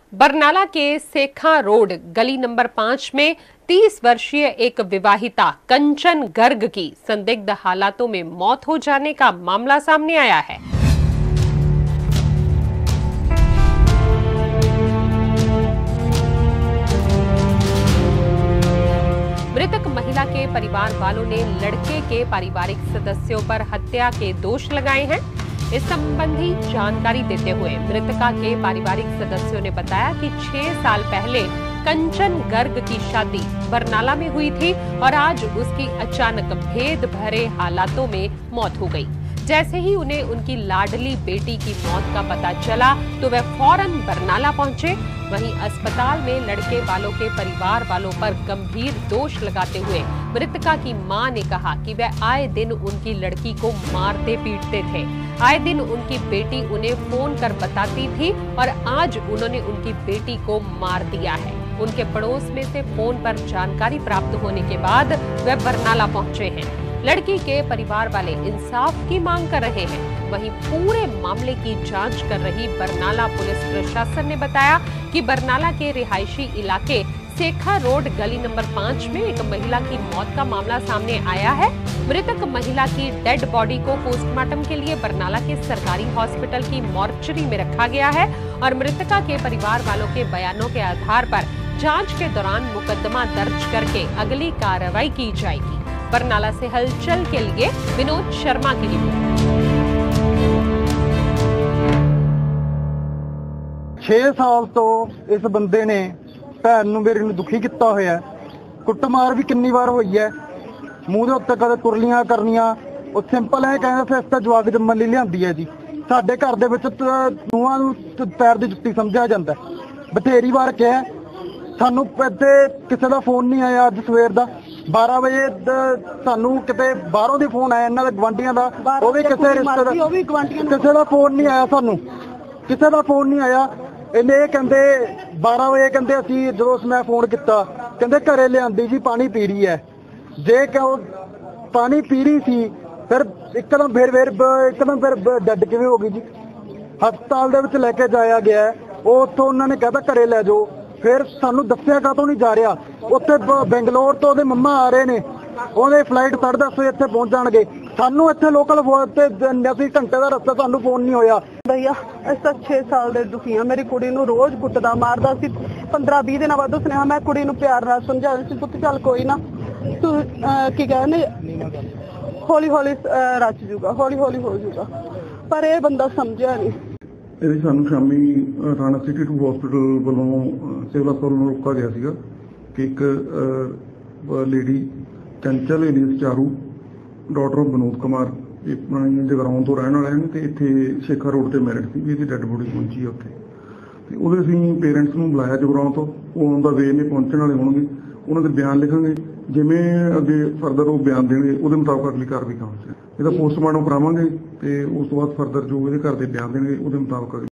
बरनाला के सेखा रोड गली नंबर 5 में 30 वर्षीय एक विवाहिता कंचन गर्ग की संदिग्ध हालातों में मौत हो जाने का मामला सामने आया है। मृतक महिला के परिवार वालों ने लड़के के पारिवारिक सदस्यों पर हत्या के दोष लगाए हैं। इस संबंधी जानकारी देते हुए मृतका के पारिवारिक सदस्यों ने बताया कि 6 साल पहले कंचन गर्ग की शादी बरनाला में हुई थी और आज उसकी अचानक भेद भरे हालातों में मौत हो गई। जैसे ही उन्हें उनकी लाडली बेटी की मौत का पता चला तो वह फौरन बरनाला पहुंचे। वहीं अस्पताल में लड़के वालों के परिवार वालों पर गंभीर दोष लगाते हुए मृतका की मां ने कहा कि वह आए दिन उनकी लड़की को मारते पीटते थे। आए दिन उनकी बेटी उन्हें फोन कर बताती थी और आज उन्होंने उनकी बेटी को मार दिया है। उनके पड़ोस में से फोन पर जानकारी प्राप्त होने के बाद वह बरनाला पहुंचे हैं। लड़की के परिवार वाले इंसाफ की मांग कर रहे हैं। वहीं पूरे मामले की जांच कर रही बरनाला पुलिस प्रशासन ने बताया कि बरनाला के रिहायशी इलाके सेखा रोड गली नंबर 5 में एक महिला की मौत का मामला सामने आया है। मृतक महिला की डेड बॉडी को पोस्टमार्टम के लिए बरनाला के सरकारी हॉस्पिटल की मॉर्चरी में रखा गया है और मृतका के परिवार वालों के बयानों के आधार पर जांच के दौरान मुकदमा दर्ज करके अगली कार्रवाई की जाएगी। बरनाला से हलचल के लिए विनोद शर्मा की रिपोर्ट। 6 साल तो इस बंदे ने भैन नूं मेरी नूं दुखी किया होया है। कुੱਟਮਾਰ भी कितनी बार हुई है। मूँह दे उत्ते कदे तुरलियां करनियां। ਉਹ ਸਿੰਪਲ है कहना फिर इसका जवाक जम्मन ਲਈ ਲਿਆਂਦੀ है जी। ਸਾਡੇ घर ਦੇ ਵਿੱਚ ਨੂੰਹਾਂ ਨੂੰ ਪੈਰ ਦੀ ਜੁੱਤੀ ਸਮਝਿਆ ਜਾਂਦਾ। ਬਥੇਰੀ ਵਾਰ ਕਿਹਾ ਸਾਨੂੰ ਇੱਥੇ ਕਿਸੇ ਦਾ ਫੋਨ ਨਹੀਂ ਆਇਆ। ਅੱਜ ਸਵੇਰ ਦਾ 12 ਵਜੇ ਸਾਨੂੰ ਕਿਤੇ ਬਾਹਰੋਂ ਦੇ ਫੋਨ ਆਇਆ ਇਹਨਾਂ ਦੇ ਗਵਾਂਢੀਆਂ ਦਾ। ਉਹ ਵੀ ਕਿਸੇ ਰਿਸ਼ਤੇਦਾਰ ਕਿਸੇ ਦਾ ਫੋਨ ਨਹੀਂ ਆਇਆ। ਸਾਨੂੰ ਕਿਸੇ ਦਾ ਫੋਨ ਨਹੀਂ ਆਇਆ। ਇਹਨੇ ਕਹਿੰਦੇ 12 ਵਜੇ ਕਹਿੰਦੇ ਅਸੀਂ ਜਦੋਂ ਮੈਂ ਫੋਨ ਕੀਤਾ ਕਹਿੰਦੇ ਘਰੇ ਲਿਆਂਦੀ ਜੀ ਪਾਣੀ ਪੀ ਰਹੀ ਹੈ। ਜੇ ਕਿਉਂ ਪਾਣੀ ਪੀ ਰਹੀ ਸੀ ਫਿਰ ਇੱਕਦਮ ਫਿਰ ਡੈਡ ਕਿਵੇਂ ਹੋ ਗਈ ਜੀ। ਹਸਪਤਾਲ ਦੇ ਵਿੱਚ ਲੈ ਕੇ ਜਾਇਆ ਗਿਆ। ਉਹ ਉੱਥੋਂ ਉਹਨਾਂ ਨੇ ਕਹਿੰਦਾ ਘਰੇ ਲੈ ਜਾਓ। ਫਿਰ ਸਾਨੂੰ ਦੱਸਿਆ ਕਾਹਤੋਂ ਨਹੀਂ ਜਾ ਰਿਹਾ। ਉੱਥੇ ਬੈਂਗਲੌਰ ਤੋਂ ਉਹਦੇ ਮੰਮਾ ਆ ਰਹੇ ਨੇ। ਉਹਦੇ ਫਲਾਈਟ 10:30 ਵਜੇ ਇੱਥੇ ਪਹੁੰਚ ਜਾਣਗੇ। ਸਾਨੂੰ ਇੱਥੇ ਲੋਕਲ ਤੇ ਅਸੀਂ ਘੰਟੇ ਦਾ ਰਸਤਾ ਸਾਨੂੰ ਫੋਨ ਨਹੀਂ ਹੋਇਆ। भैया ऐसा 6 साल ਦੇ ਦੁਖੀ ਆ। ਮੇਰੀ ਕੁੜੀ ਨੂੰ ਰੋਜ਼ ਕੁੱਟਦਾ ਮਾਰਦਾ ਸੀ। 15-20 ਦਿਨਾਂ ਬਾਅਦ ਉਸਨੇ ਮੈਂ ਕੁੜੀ ਨੂੰ ਪਿਆਰ ਨਾਲ ਸਮਝਾਇਆ ਸੀ ਪੁੱਤ ਚੱਲ ਕੋਈ ਨਾ ਤੂੰ ਕੀ ਕਹਿੰਦੇ ਹੌਲੀ ਹੌਲੀ ਰਚ ਜੂਗਾ ਹੌਲੀ ਹੌਲੀ ਹੋ ਜੂਗਾ ਪਰ ਇਹ ਬੰਦਾ ਸਮਝਿਆ ਨਹੀਂ। ਇਹਦੀ ਸਾਨੂੰ ਸ਼ਾਮੀ ਰਾਣਾ ਸਿਟੀ 2 ਹਸਪੀਟਲ ਵੱਲੋਂ ਸਿਵਲ ਹਸਪਤਾਲ ਨੂੰ ਰੋਕਾ ਗਿਆ ਸੀਗਾ ਕਿ ਇੱਕ lady Chanchal alias Charu doctor Vinod Kumar ਇਹ ਪੁਰਾਣੀ ਜਗਰਾਉਂ ਤੋਂ ਰਹਿਣ ਵਾਲੇ ਨੇ ਤੇ ਇੱਥੇ ਸੇਖਾ ਰੋਡ ਤੇ ਮੈਰਿਟ ਸੀ। ਇਹਦੀ ਡੈਡ ਬੋਡੀ ਪਹੁੰਚੀ ਹੈ ਉੱਥੇ ਤੇ ਉਹਦੇ ਅਸੀਂ ਪੇਰੈਂਟਸ ਨੂੰ ਬੁਲਾਇਆ ਜਗਰਾਉਂ ਤੋਂ। ਉਹ ਆਨ ਦਾ ਵੇ ਨੇ ਪਹੁੰਚਣ ਵਾਲੇ ਹੋਣਗੇ। ਉਹਨਾਂ ਦੇ ਬਿਆਨ ਲਿਖਾਂਗੇ। ਜਿਵੇਂ ਅੱਗੇ ਫਰਦਰ ਉਹ ਬਿਆਨ ਦੇਣਗੇ ਉਹਦੇ ਮੁਤਾਬਕ ਅਗਲੀ ਕਾਰਵਾਈ ਕਰਾਂਗੇ। ਇਹਦਾ ਪੋਸਟਮਾਰਟਮ ਕਰਾਵਾਂਗੇ ਤੇ ਉਸ ਤੋਂ ਬਾਅਦ ਫਰਦਰ ਜੋ ਇਹਦੇ ਘਰ ਦੇ ਬਿਆਨ ਦੇਣਗੇ ਉਹਦੇ ਮੁਤਾਬਕ